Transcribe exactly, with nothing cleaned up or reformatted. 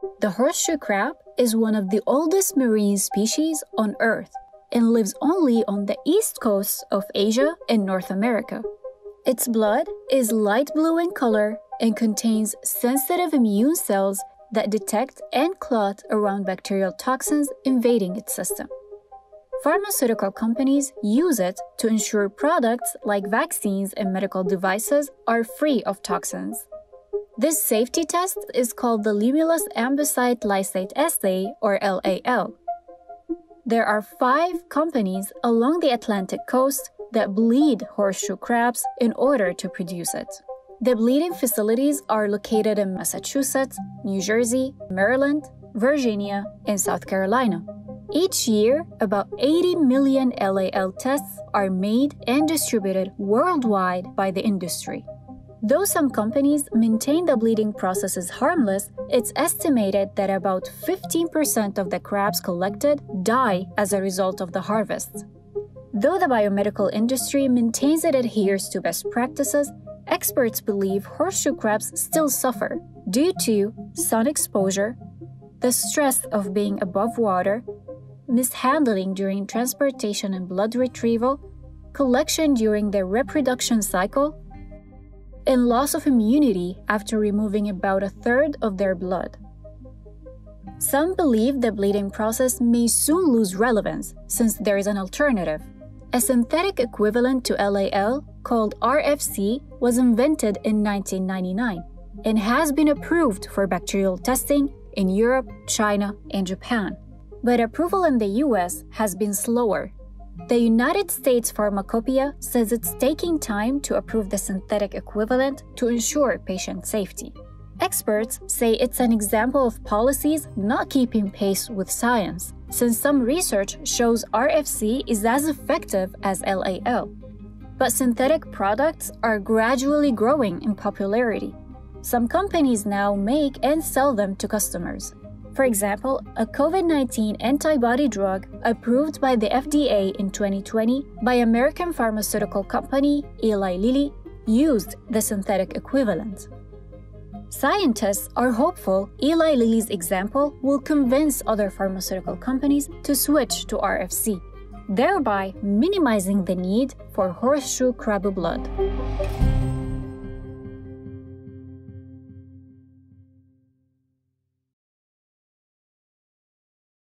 The horseshoe crab is one of the oldest marine species on Earth and lives only on the east coast of Asia and North America. Its blood is light blue in color and contains sensitive immune cells that detect and clot around bacterial toxins invading its system. Pharmaceutical companies use it to ensure products like vaccines and medical devices are free of toxins. This safety test is called the Limulus ambisite lysate assay, or L A L. There are five companies along the Atlantic coast that bleed horseshoe crabs in order to produce it. The bleeding facilities are located in Massachusetts, New Jersey, Maryland, Virginia, and South Carolina. Each year, about eighty million L A L tests are made and distributed worldwide by the industry. Though some companies maintain the bleeding process is harmless, it's estimated that about fifteen percent of the crabs collected die as a result of the harvests. Though the biomedical industry maintains it adheres to best practices, experts believe horseshoe crabs still suffer due to sun exposure, the stress of being above water, mishandling during transportation and blood retrieval, collection during their reproduction cycle, and loss of immunity after removing about a third of their blood. Some believe the bleeding process may soon lose relevance since there is an alternative. A synthetic equivalent to L A L, called R F C, was invented in nineteen ninety-nine and has been approved for bacterial testing in Europe, China, and Japan. But approval in the U S has been slower. The United States Pharmacopoeia says it's taking time to approve the synthetic equivalent to ensure patient safety. Experts say it's an example of policies not keeping pace with science, since some research shows R F C is as effective as L A L. But synthetic products are gradually growing in popularity. Some companies now make and sell them to customers. For example, a COVID nineteen antibody drug approved by the F D A in twenty twenty by American pharmaceutical company Eli Lilly used the synthetic equivalent. Scientists are hopeful Eli Lilly's example will convince other pharmaceutical companies to switch to R F C, thereby minimizing the need for horseshoe crab blood.